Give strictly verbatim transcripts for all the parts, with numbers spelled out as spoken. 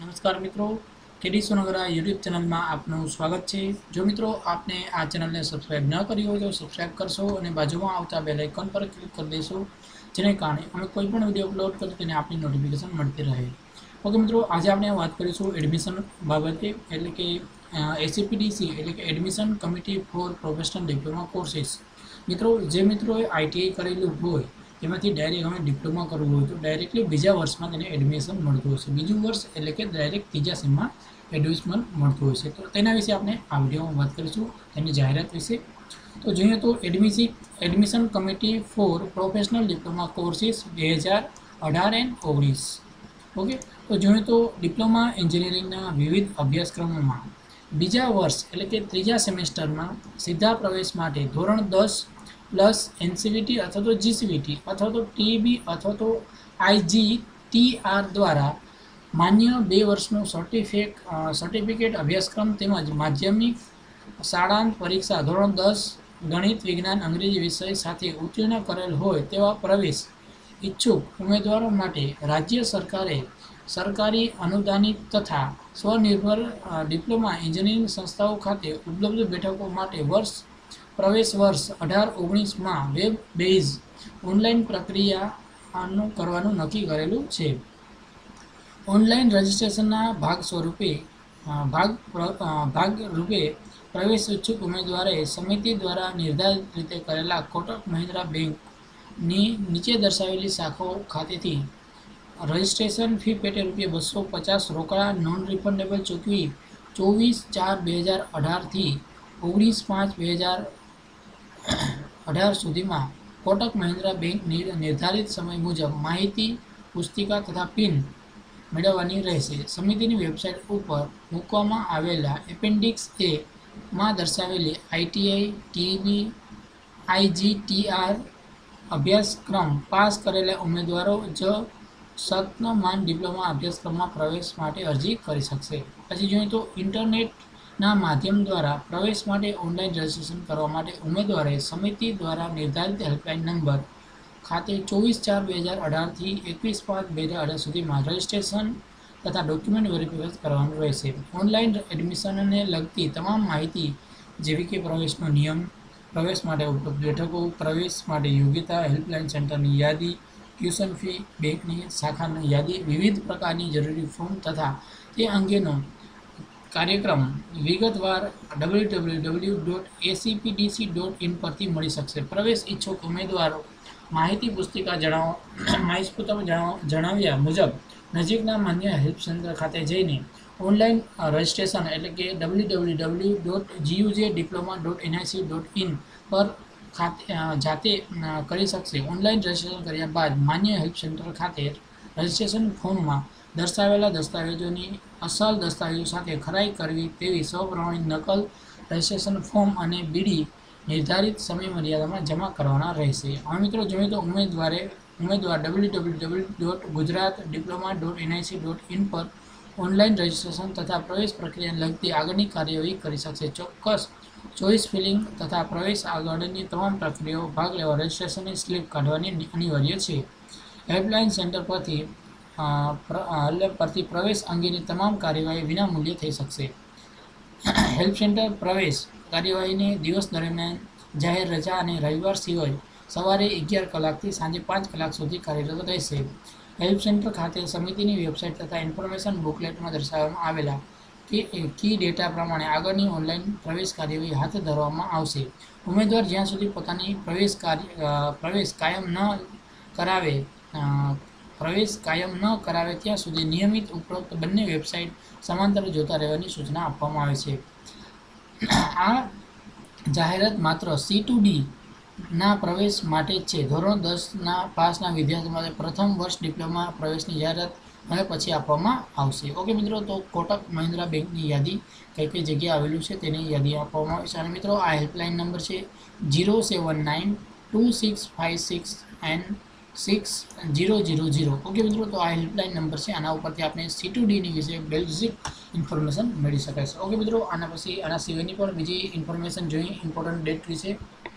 नमस्कार मित्रों, KD सोनागरा YouTube channel में आपનું स्वागत है। जो मित्रों आपने आ चैनल ने सब्सक्राइब न करी हो तो सब्सक्राइब करशो और बाजू में आवता बेल आइकन पर क्लिक कर देशो, जेने कारणे अमे कोईपण विडियो अपलोड करीए तेने आपनी नोटिफिकेशन मळती रहे। ओके मित्रों, आज आपणे बात करीशुं एडमिशन बाबते, एटले के एसीपीडीसी एटले के admission committee for professional diploma courses. मित्रों जे मित्रों आईटीआई करेलुं होय एमांथी डायरेक्ट हमें डिप्लोमा करवुं होय तो डायरेक्टली बीजा वर्षमां तेने एडमिशन मळतुं होय छे। बीजुं वर्ष एटले के डायरेक्ट तीजा सेममां एडमिशन मळतुं होय छे। तो तेना विषे आपणे आ विडियोमां वात करीशुं, तेनी जाहेरात विषे। तो जोईए तो admission admission committee for professional diploma courses दो हज़ार अठारह एंड ओगनीस। ओके, तो जोईए तो डिप्लोमा एंजीनियरिंगना विविध अभ्यासक्रमोमां बीजा वर्ष एटले के त्रीजा सेमेस्टरमां सीधा प्रवेश माटे धोरण दस प्लस एनसीवीटी अथवा तो जीसीवीटी अथवा तो टीबी अथवा तो आईजीटीआर द्वारा मान्य बे वर्षनो सर्टिफिकेट सर्टिफिकेट अभ्यासक्रम तेमज माध्यमिक शाळांत परीक्षा धोरण दस गणित विज्ञान अंग्रेजी विषय साथे उत्तीर्ण करेल होय तेवा प्रवेश इच्छुक उमेदवारों माटे राज्य सरकारे सरकारी अनुदानित तथा स्वनिर्भर डिप्लोमा एंजीनियरिंग संस्थाओं खाते उपलब्ध बेठकों माटे वर्ष प्रवेश वर्ष अठार ओगनीस में वेब बेज ऑनलाइन प्रक्रिया करवानुं नक्की करेलुं छे। ऑनलाइन रजिस्ट्रेशन भाग स्वरूपे भाग भाग रूपे प्रवेश इच्छुक उम्मीदवारे समिति द्वारा निर्धारित रीते करेला कोटक महिंद्रा बैंक नी नीचे दर्शावेली शाखाओं खातेथी रजिस्ट्रेशन फी पेटे रुपये बसो पचास रोकड़ा नॉन रिफंडेबल चूकवी चौवीस चार बे हज़ार अठार थी ओगनीस पांच बे हज़ार अठार सुधी में कोटक महिंद्रा बैंक निर्धारित समय मुजब माहिती पुस्तिका तथा पिन मेळववानी रहेशे। समितिनी वेबसाइट पर मूकवामां आवेला एपेन्डिक्स ए में दर्शावेली आईटीआई टीबी आईजीटीआर अभ्यासक्रम पास करेला उम्मीदवारों जो सतमान डिप्लोमा अभ्यासक्रम में प्रवेश माटे अरजी करी शकशे। पछी जोईए तो इंटरनेट ना माध्यम द्वारा प्रवेश माटे ऑनलाइन रजिस्ट्रेशन करवा माटे उम्मीदवारे समिति द्वारा निर्धारित हेल्पलाइन नंबर खाते चौबीस चार बे हज़ार अठार थी एकवीस पांच बे हज़ार अठार सुधी में रजिस्ट्रेशन तथा डॉक्यूमेंट वेरिफिकेशन करवानुं रहेशे। ऑनलाइन एडमिशन ने लगती तमाम माहिती जेवी के प्रवेशनो नियम, प्रवेश माटे उपलब्ध बेठको, प्रवेश माटे योग्यता, हेल्पलाइन सेंटरनी यादी, ट्यूशन फी, बेंकनी शाखानी यादी, विविध प्रकारनी जरूरी फॉर्म तथा ते अंगेनो कार्यक्रम विगतवार W W W dot A C P D C dot in पर मळी शकशे। प्रवेश इच्छुक उम्मीदवारों माहिती पुस्तिका जणाव माहिती पुस्तिका जणाव्या मुजब नजीकना मान्य हेल्प सेंटर खाते जईने ऑनलाइन रजिस्ट्रेशन एटले के W W W dot G U J diploma dot N I C dot in पर खाते जाते करी शकशे। ऑनलाइन रजिस्ट्रेशन कर्या बाद मान्य हेल्प सेंटर खाते रजिस्ट्रेशन फॉर्म में दर्शावेला दस्तावेजोनी असल दस्तावेजों साथे खराई करवी तेवी सप्रमाणित नकल रजिस्ट्रेशन फॉर्म अने बीडी निर्धारित समय मर्यादा में जमा करवाना रहेशे। हवे मित्रों जोईए तो उम्मीदवारे उम्मीदवार W W W dot Gujarat diploma dot N I C dot in पर ऑनलाइन रजिस्ट्रेशन तथा प्रवेश प्रक्रिया लगती आगळनी कार्यवाही करी शकशे। चोक्कस चॉइस फिलिंग तथा प्रवेश आगळनी तमाम प्रक्रियाओं भाग लेवा रजिस्ट्रेशन स्लीप काढवानी अनिवार्य छे। हेल्पलाइन सेंटर परथी परथी प्रवेश अंगेनी तमाम कार्यवाही विना मूल्ये थई शकशे। हेल्प सेंटर प्रवेश कार्यवाही ने दिवस दरमियान जाहेर रजा और रविवार सिवाय सवारे अगियार कलाकथी सांजे पांच कलाक सुधी कार्यरत रहेशे। हेल्प सेंटर खाते समितिनी वेबसाइट तथा इन्फॉर्मेशन बुकलेट में दर्शाववामां आवेला की की डेटा प्रमाणे आगळनी ऑनलाइन प्रवेश कार्यवाही हाथ धरवामां आवशे। उम्मीदवार ज्यां सुधी पोतानी प्रवेश कार्य प्रवेश कायम न करावे प्रवेश कायम न करावे त्यां सुधी नियमित उपरोक्त बंने वेबसाइट समांतर जोता रहेवानी सूचना आपवामां आवे छे। आ जाहेरात मात्र सी टू डी ना प्रवेश माटे छे। धोरण दस ना पासना विद्यार्थीओ माटे प्रथम वर्ष डिप्लोमा प्रवेशनी जाहेरात हवे पछी आपवामां आवशे। ओके मित्रों, तो कोटक महिंद्रा बेंकनी यादी कई कई जग्याए आवेलुं छे तेनी यादी आपवामां आवी छे। अने मित्रों आ हेल्पलाइन नंबर छे zero seven nine two six five six and six zero zero zero. Okay मित्रों, तो आ हेल्पलाइन नंबर से आना उपरथी आपने सी टू डी नी विषे बेसिक इन्फॉर्मेशन मेळवी शकाय छे। ओके मित्रों, आना पछी आना सिवायनी पण बीजी इन्फॉर्मेशन जोईए इम्पोर्टન્ટ डेट विषे।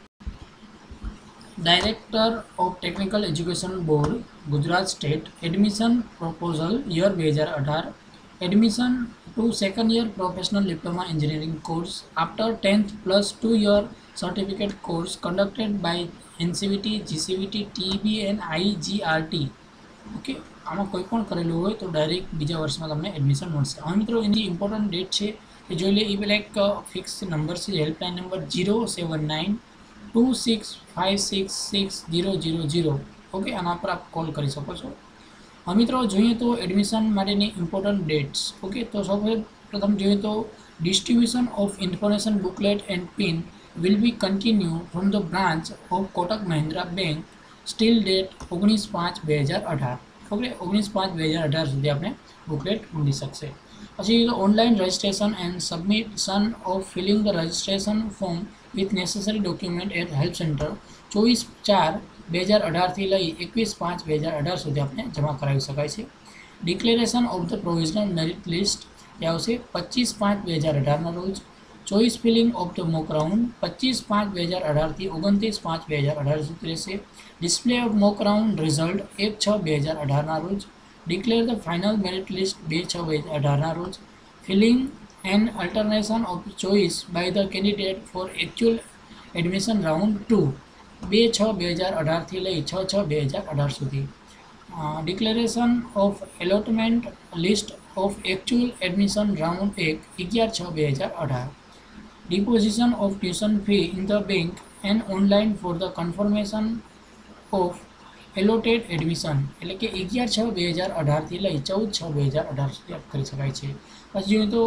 Director of technical education board Gujarat state admission proposal year बे हज़ार अठार Admission to second year professional diploma engineering course after tenth plus two year certificate course conducted by N C V T, G C V T, T B and I G R T. Okay, આમાં કોઈ પણ કરેલું હોય તો direct બીજા વર્ષમાં તમને admission મળશે. હવે મિત્રો એની ઇમ્પોર્ટન્ટ ડેટ છે એ જોઈ લે. એ પહેલાં એક ફિક્સ નંબર છે, helpline number zero seven nine two six five six six zero zero zero. Okay, આના પર આપ કોલ કરી શકો છો. હવે મિત્રો જોઈએ તો એડમિશન માટેની ઇમ્પોર્ટન્ટ ડેટ્સ. ઓકે, તો સૌ પ્રથમ જોઈએ તો distribution of information booklet and pin will be continue from the branch of Kotak Mahindra bank still date ઓગણીસ પાંચ બે હજાર અઢાર. ઓકે, ઓગણીસ પાંચ બે હજાર અઢાર સુધી આપણે બુકલેટ મળી શકશે. પછી online registration and submission of filling the registration form with necessary document at help centre ચોવીસ ચાર બે હજાર અઢારથી લઈ એકવીસ પાંચ બે હજાર અઢાર સુધી આપણે જમા કરાવી શકાય છે. Declaration of the provisional merit list એ આવશે પચીસ પાંચ બે હજાર અઢારના રોજ. Choice filling of the mock round પચીસ પાંચ બે હજાર અઢારથી ઓગણત્રીસ પાંચ બે હજાર અઢાર સુધી રહેશે. Display of mock round result એક છ બે હજાર અઢારના રોજ. Declare the final merit list બે છ બે હજાર અઢારના રોજ. Filling and alternation of choice by the candidate for actual admission round two બે છ બે હજાર અઢારથી લઈ છ છ બે હજાર અઢાર સુધી. Declaration of allotment list of actual admission round એક અગિયાર છ બે હજાર અઢાર. Deposition of tuition fee in the bank and online for the confirmation of allotted admission એટલે કે અગિયાર છ બે હજાર અઢારથી લઈ ચૌદ છ બે હજાર અઢાર સુધી કરી શકાય છે. પછી જોઈએ તો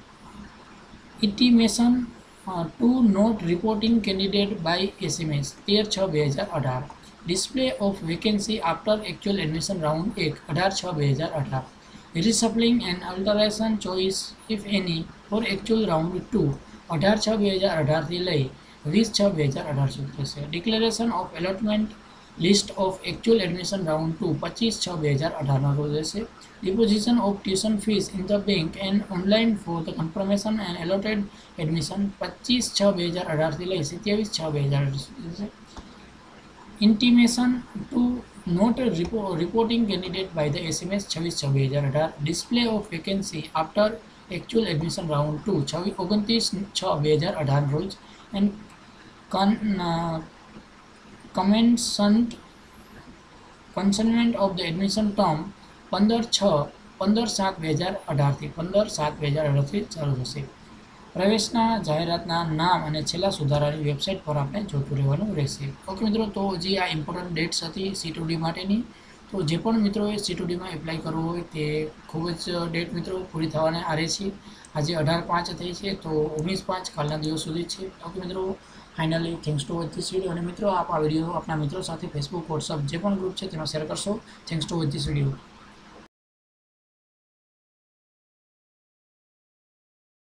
intimation to not reporting candidate by SMS તેર છ બે હજાર અઢાર. Display of vacancy after actual admission round એક અઢાર છ બે હજાર અઢાર. Refilling and alteration choice if any for actual round two અઢાર છ બે હજાર અઢારથી લઈ વીસ છ બે હજાર અઢાર સુધી થશે. Declaration of allotment list of actual admission round two પચીસ છ બે હજાર અઢારના રોજ રહેશે. Deposition of tuition fees in the bank and online for the confirmation and allotted admission પચીસ છ બે હજાર અઢારથી લઈ સત્યાવીસ છ બે હજાર અઢાર સુધી થશે. Intimation to not reporting candidate by the SMS છવ્વીસ છ બે હજાર અઢાર. Display of vacancy after actual admission round two છવ્વીસ ઓગણત્રીસ છ બે હજાર અઢાર રોજ. એન્ડ કન commencement commencement of the admission term પંદર છ પંદર સાત બે હજાર અઢારથી પંદર સાત બે હજાર અઢારથી ચાલુ થશે. પ્રવેશના જાહેરાતના નામ અને છેલ્લા સુધારાની વેબસાઇટ પર આપણે જોતું રહેવાનું રહેશે. ઓકે મિત્રો, તો જે આ ઇમ્પોર્ટન્ટ ડેટ્સ હતી સી ટુ ડી માટેની, તો જે પણ મિત્રોએ સી ટુ ડીમાં એપ્લાય કરવું હોય તે ખૂબ જ ડેટ મિત્રો પૂરી થવાને આરે છે. આજે અઢાર પાંચ થઈ છે, તો ઓગણીસ પાંચ કાલના દિવસ સુધી છે. ઓકે મિત્રો, finally thanks to watch this video. અને મિત્રો આપ આ વિડીયો આપણા મિત્રો સાથે ફેસબુક, વોટ્સઅપ જે પણ ગ્રુપ છે તેમાં શેર કરશો. Thanks to watch this video.